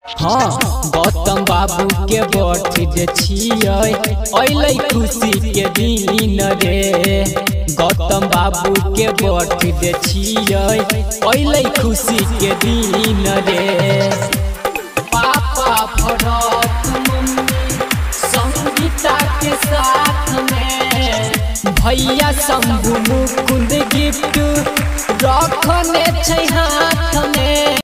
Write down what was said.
हाँ गौतम बाबू के बर्थडे छियै अइलै खुशी के दिन रे। गौतम बाबू के बर्थडे छियै अइलै खुशी के दिन रे। पापा भरत मम्मी संगीता के साथ में भैया शंभू मुकुंद गिफ्ट रखने छै हाथ में।